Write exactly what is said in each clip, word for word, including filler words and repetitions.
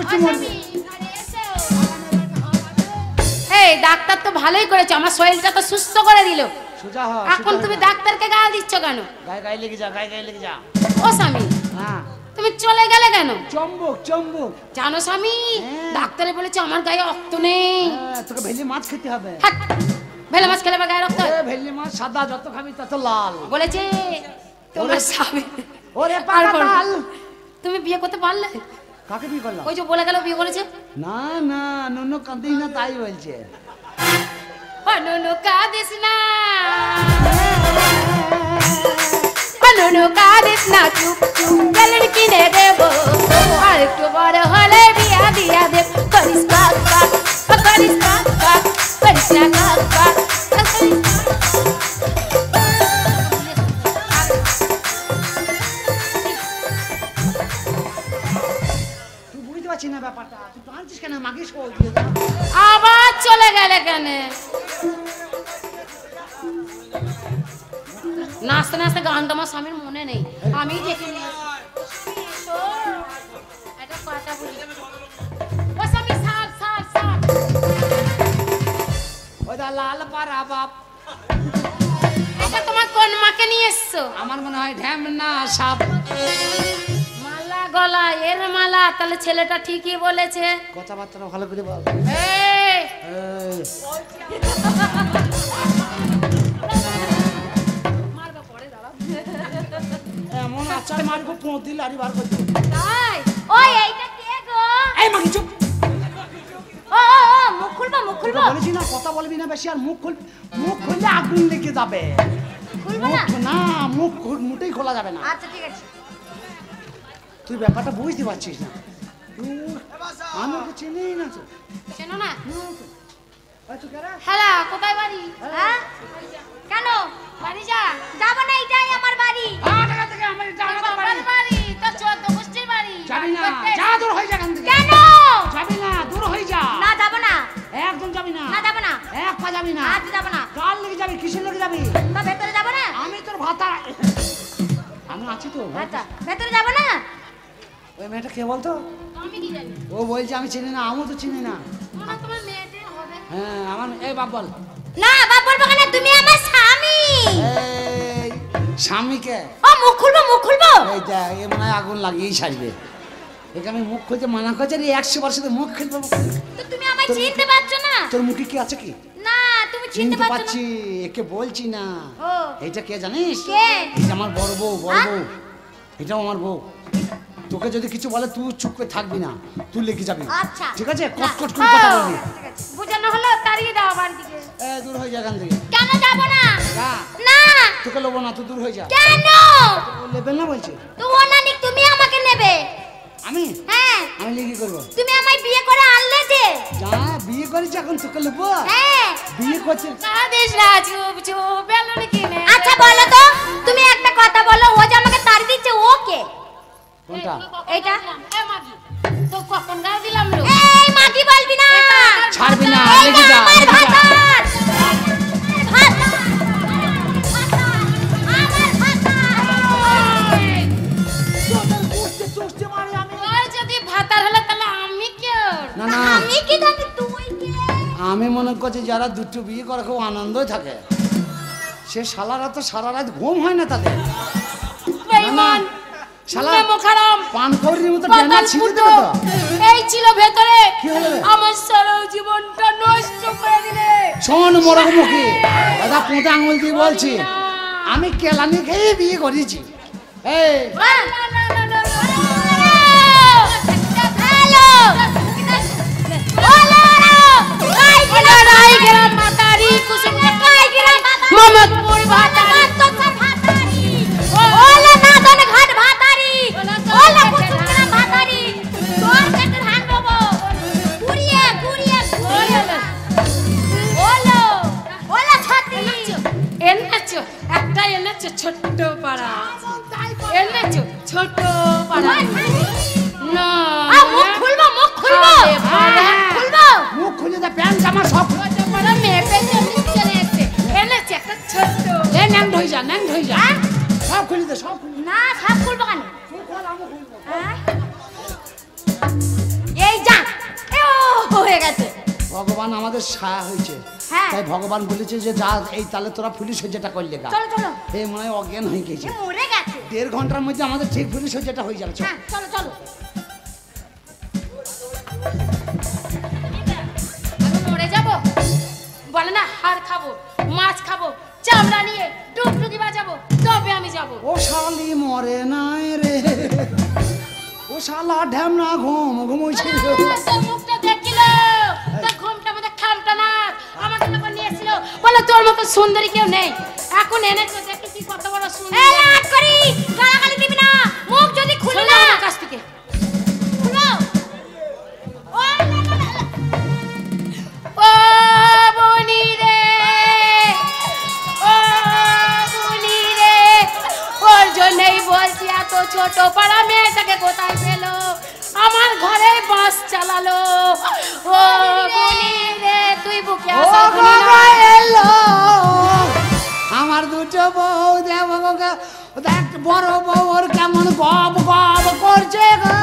করছি মরবে। এই ডাক্তার তো ভালোই করেছে, আমার শরীরটা তো সুস্থ করে দিল। সোজা হ। এখন তুমি ডাক্তারকে গাল দিচ্ছ কেন? গায়ে গায়ে লেগে যা, গায়ে গায়ে লেগে যা। ও স্বামী, হ্যাঁ তুমি চলে গেলে কেন? চম্বক চম্বক। জানো স্বামী, হ্যাঁ। ডাক্তারে বলেছে আমার গায়ে রক্ত নেই। হ্যাঁ, তোকে ভেলি মাছ খেতে হবে। হাট, ভেলে মাছ খেলে আবার গায়ে রক্ত হয়? এ, ভেলি মাছ সাদা, যত খাবি তত লাল। বলেছে তোমার স্বামী। ওরে আর পাকা বলো, তাল। তুমি বিয়ে করতে পারলে? কাকে বিয়ে করলাম? ওই যে বলে গেল বিয়ে করেছে। না না, নুনু কাঁদিস না তাই বলছে। ও নুনু কাঁদিস না, ও নুনু কাঁদিস না, চুপ চুপ বেলুন কিনে দেবো, আর একটু বড় হলে বিয়া দিয়া দেব। করিস কাক কাক, ও করিস কাক কাক, করিস না কাক কাক, ও করিস কাক। তুই বুঝতে পারছিস না ব্যাপারটা, তুই টানছিস কেন? মাগিস কই? আবার চলে গেলে কেন? নাচতে নাচতে গানটা আমার স্বামীর মনে নেই, আমি দেখে নিয়ে আসি। একটা কথা বলি, ও স্বামী সাপ সাপ সাপ। ওই দা লাল পাড়া বাপ। এটা তোমার কোন মাকে নিয়ে এসছো? আমার মনে হয় ঢ্যাম না সাপ। মালা গলা, এর মালা, তাহলে ছেলেটা ঠিকই বলেছে। কথাবার্তা ভালো করে বল। এই এই, মারবা পড়ে দাঁড়াও। এমন আচার মারবো পঁয়ত্রিশ লারি বার করতে। তাই? ওই এইটা কে গো? এই মাগি চুপ। ও ও ও, মুখ খুলবো মুখ খুলবো। বলেছি না কথা বলবি না বেশি, আর মুখ খুল, মুখ খুললে আগুন লেগে যাবে। খুলবো না? মুখ না, মুখ খুল- মোটেই খোলা যাবে না। আচ্ছা ঠিক আছে। তুই ব্যাপারটা বুঝতে পারছিস না। উম, আমি ওকে চিনিই না তো। চেনো না? এই তুই কারা? হ্যালো, কোথায় বাড়ি? হ্যাঁ? কেন? বাড়ি যা। যাব না, এটাই আমার বাড়ি। আ, টাকা থেকে আমার এটা আমাদের বাবার বাড়ি। বাড়ি, তোর চোদ্দ গোষ্ঠীর বাড়ি। যাবি না, করতে যা দূর হয়ে যা এখান থেকে। কেন? যাবি না, দূর হয়ে যা। না যাব না। একদম যাবি না। না যাব না। এক পা যাবি না। আজ যাব না। কার লেগে যাবি? কিসের লেগে যাবি? তা ভেতরে যাব না? আমি তোর ভাতা। আমি আছি তো। আচ্ছা, ভেতরে যাব না? ওই মেয়েটা কে বলতো? আমি কি জানি? ও বলছে আমি চিনি না, আমিও তো চিনি না। মনে হয় তোমার মেয়েটে হবে। হ্যাঁ, আমার এই বাপ বল। না, বাপ বলবো কেন? তুমি আমার স্বামী। এই স্বামীকে ও মুখ খুলবো মুখ খুলবো। এই দেখ, এ মনে হয় আগুন লাগিয়েই ছাড়বে। একে আমি মুখ খুলতে মানা করছি, রে একশো বার সাথে মুখ খুলবো। তো তুমি আমায় চিনতে পারছো না? তোর মুখে কি আছে কি? না, তুমি চিনতে চিনতে পারছো পারছি, না। একে বলছি না। ও এইটা কে জানিস? কে? এটা আমার বড় বউ, বড় হ্যাঁ? বউ। এটাও আমার বউ। তোকে যদি কিছু বলে তুই চুপ করে থাকবি না, তুই লেগে যাবি। আচ্ছা ঠিক আছে, না। কট কট করে কথা ও, বলবি। ঠিক আছে। বুঝানো হলো, তাড়িয়ে দাও বাড়ি থেকে। এ দূর হয়ে যা এখান থেকে। কেন যাব না? যা, না। তোকে লোবো না, তুই দূর হয়ে যা। কেন? ও নেবে না বলছে। তো অনানি তুমি আমাকে নেবে? আমি হ্যাঁ। আমি লিখি করবো। তুমি আমায় বিয়ে করে আনলে যে। যা, বিয়ে করেছি, এখন তোকে লোবো। হ্যাঁ। বিয়ে করছে। কাঁদিস না, চুপ চুপ বেলুন কিনে। আচ্ছা বলো তো, তুমি একটা কথা বলো, ও যে আমাকে তাড়ি দিচ্ছে ও কে? কোনটা? এইটা। এ মাগি, তো কখন গাল দিলাম রে? এই মাগি বলবি না। ছাড়বি না, এই লেগে যা, আমার লেগে যা। ভাতার। ভাতার। আমার ভাতার। তোদের কুস্তি চুষতে মারি আমি। ওই যদি ভাতার হলে তাহলে আমি কে? না, না। আমি কি জানি তুই কে? আমি মনে করছি যারা দুটো বিয়ে করে খুব আনন্দই থাকে, সে শালারা তো সারা রাত ঘুম হয় না তাদের। বেঈমান। শালা নেমো খারাম। পান কৌড়ির মতো পাতাল ডেনা ছিঁড়ে ফুটো। দেবে তো। এই ছিল ভেতরে, কি হলো রে? আমার সারা জীবনটা নষ্ট করে দিলে। শোন মরকমুখী, দাদা পোঁতে আঙুল দিয়ে বলছি, আমি কেলানি খেয়ে বিয়ে করেছি। এই না, না, না, না, না, না। হ্যালো। ওলো, কাই গেলাম, কাই গেলাম মাতারি, কুসুম কাই গেলাম মমতপুর ভাতারি। ওলো নাদন ঘাট ভাতারি, ওলো কুসুমগ্রাম ভাতারি, তোর পেটে ধান পাবো। কুড়িয়ে, কুড়িয়ে, কুড়িয়ে। ওলো, ওলো ছাতি। এনেছো, একটা এনেছো ছোট্ট পাড়া। এনেছো ছোট পাড়া। না, মুখ খুলবো, মুখ খুলবো। খুলবো। মুখ খুলে দে, প্যান্ট জামা সব খুলে দে। ছোট পাড়া মেয়ে পেছনে চলে এসছে। এনেছে একটা ছোট্ট। এ ন্যাং ধই যা, ন্যাং ধই যা। হ্যাঁ? সব খুলে দে, সব খুলে দে। না, সব খুলবো কেন? তুই খোল, আমি খুলবো। হ্যাঁ? এই ভগবান আমাদের সায়া হয়েছে, হ্যাঁ। তাই ভগবান বলেছে যে যা এই তালে তোরা পুলিশ সজ্জাটা করলে গা। চলো চলো, এই মনে হয় অজ্ঞান হয়ে গেছে। এ মরে গেছে। দেড় ঘন্টার মধ্যে আমাদের ঠিক পুলিশ সজ্জাটা হয়ে যাবে। চল। হ্যাঁ চলো চলো। আমি মরে যাব? বলে না হাড় খাবো, মাছ খাবো, চামড়া নিয়ে ডুবডুবি বাজাবো, তবে আমি যাব। ও শালি মরে নাই রে, ও শালা ঢ্যামনা ঘুম ঘুমোইছে। তোর মুখটা দেখিল, তোর ঘুমটা মধ্যে খামটা না আমাকে যখন নিয়েছিল, বলে তোর মতো সুন্দরী কেউ নেই। এখন এনেছো দেখি কি কত বড় সুন্দর। এই লাট করি, গালাগালি দিবি না, মুখ যদি খুলো না আমার কাছ থেকে খুলো। ও না না না, ও বনি রে, ও বনি রে, ওর জন্যই বলছি এত ছোট পাড়া মেয়েটাকে কোথায় পেলো, আমার ঘরে বাস চালালো। ও বনি রে, তুই বুকে ও আসা বাবা এলো, আমার দুটো বউ দেব গো, দেখ বড় বউ ওর কেমন গপ গপ করছে গো।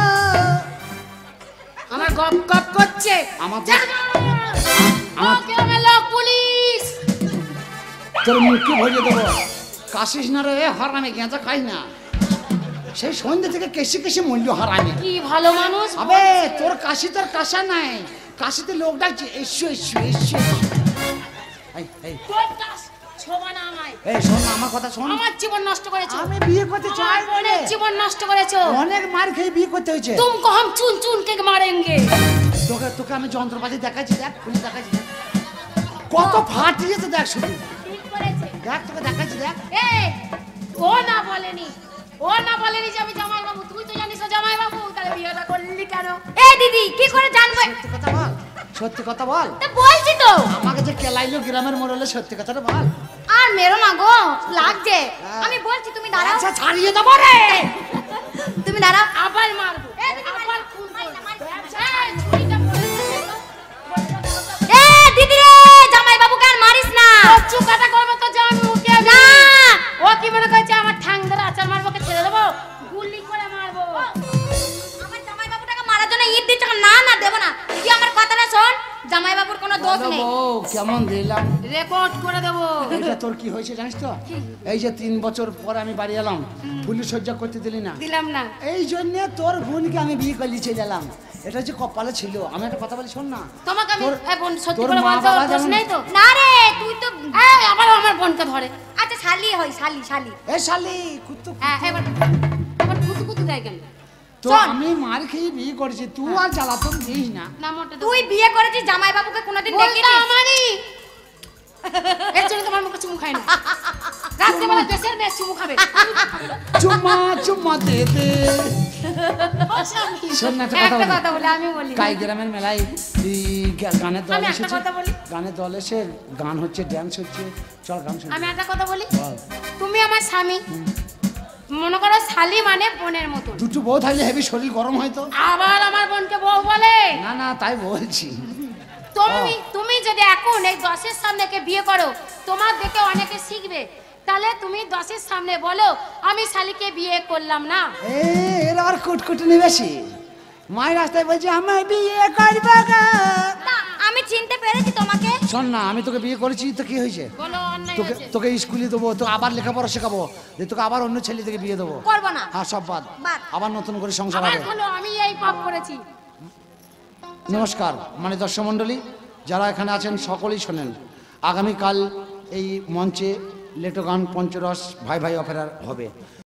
আমার গপ গপ করছে। আমার যা, আমার- ওকে আমার লোক পুলিশ। তোর মুখে ভরিয়ে দেবো। কাশিস না রে হারামে, গেঁজা খাই না। সেই সন্ধ্যে থেকে কেসে কেসে মূল্য হারামে। কি ভালো মানুষ। আবে তোর কাশি তোর কাশা নাই, কাশিতে লোক ডাকছে এসো এসো এসো। এই এই তোর কাছ ছোবা না আমায়। এই শোন না, আমার কথা শোন। আমার জীবন নষ্ট করেছো। আমি বিয়ে করতে চাই আমার বোনের জীবন নষ্ট করেছো। অনেক মার খেয়ে বিয়ে করতে হয়েছে। तुमको हम चुन चुन के मारेंगे। তোকে তোকে আমি যন্ত্রপাতি দেখাচ্ছি, দেখ খুলে দেখাচ্ছি, দেখ কত ফাটিয়েছে, দেখ শুধু ঠিক করেছে। দেখ, তোকে দেখাচ্ছি দেখ। এই ও না বলেনি, ও না বলেনি যে আমি জামাই বাবু, তুই তো জানিস ও জামাই বাবু, তাহলে বিয়েটা করলি কেন? এই দিদি কি করে জানবে? সত্যি কথা বল, সত্যি কথা বল। তা বলছি তো। আমাকে যে কেলাইলো গ্রামের মোড়লে, সত্যি কথাটা বল। আর মেরো না গো, লাগছে। আমি বলছি তুমি দাঁড়াও। আচ্ছা ছাড়িয়ে দেবো রে। তুমি দাঁড়াও, আবার মারবো, আবার খুন করবো। এই, ছুরিটা পড়ে গেলো। এ দিদি রে, জামাই বাবুকে আর মারিস না। কচ্ছু কাটা করবো তো জান মুখে না। ও কি মনে করছে আমার ঠাং ধরে আচার মারবো, কে ছেড়ে দেবো? গুলি করে মারবো। আমার জামাই বাবুটাকে মারার জন্য ইট দিচ্ছ? না না দেব না। তুই আমার কথাটা শোন, জামাই বাবুর কোনো দোষ বলো নেই। বউ, কেমন দিলাম? রেকর্ড করে দেবো। এটা তোর কি হয়েছে জানিস তো? এই যে তিন বছর পরে আমি বাড়ি এলাম, পুলিশ সজ্জা করতে দিলি না, দিলাম না। এই জন্য তোর বোনকে আমি বিয়ে করে নিয়ে চলে এলাম। এটা যে কপালে ছিল। আমি একটা কথা বলি শোন না, তোমাকে আমি তোর- এ বোন সত্যি তোর করে মা বলতে বাবা ওর দোষ যেমন- নেই তো? না রে, তুই তো এই আবার আমার বোনকে ধরে। আচ্ছা শালি হই, শালি শালি। এ শালি কুত্তু, হ্যাঁ এবার এবার কুতু কুতু দেয় কেন? তো শোন। আমি মার খেয়ে বিয়ে করেছি, তুই আর জ্বালাতন দিস না। না মোটে তুই বিয়ে করেছিস জামাই বাবুকে কোনোদিন দেখিস? আমারই এর জন্য তোমার মুখে চুমু খাই না। রাত্রিবেলা দেশের মেয়ে চুমু খাবে। চুম্মা চুম্মা দে দে। শোন না, একটা কথা একটা বলি। কথা বলে আমি বলি। কাই গ্রামের মেলায় এই গা- গানের দল আমি একটা এসেছে, কথা বলি। গানের দল এসে গান হচ্ছে, ড্যান্স হচ্ছে, চল গান শুনি। আমি একটা কথা বলি। বল। তুমি আমার স্বামী, মনে করো শালি মানে বোনের মতো। দুটো বউ থাকলে হেবি শরীর গরম হয় তো। আবার আমার বোনকে বউ বলে? না না, তাই বলছি। তুমি তুমি যদি এখন এই দশের সামনে কে বিয়ে করো, তোমার দেখে অনেকে শিখবে। তাহলে তুমি দশের সামনে বলো আমি শালিকে বিয়ে করলাম না। এ এর আবার কুটকুটনি বেশি। মায়ের রাস্তায় বলছে আমি বিয়ে করবো গো। না, আমি চিনতে পেরেছি তোমাকে। শোন না, আমি তোকে বিয়ে করেছি তো কি হয়েছে? বলো অন্যায় তোকে হয়েছে। তোকে স্কুলে দেবো, তোকে আবার লেখাপড়া শেখাবো, যে তোকে আবার অন্য ছেলে থেকে বিয়ে দেবো। করবো না। হ্যাঁ সব বাদ, বাদ। আবার নতুন করে সংসার আবার হবে। বলো আমি এই পাপ করেছি। নমস্কার মানে দর্শক মণ্ডলী, যারা এখানে আছেন সকলেই শোনেন। আগামীকাল এই মঞ্চে লেটো গান পঞ্চরস ভাই ভাই অপেরা হবে।